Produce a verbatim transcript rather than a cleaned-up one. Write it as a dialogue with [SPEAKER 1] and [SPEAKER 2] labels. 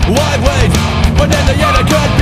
[SPEAKER 1] Wide wave, but in the end I could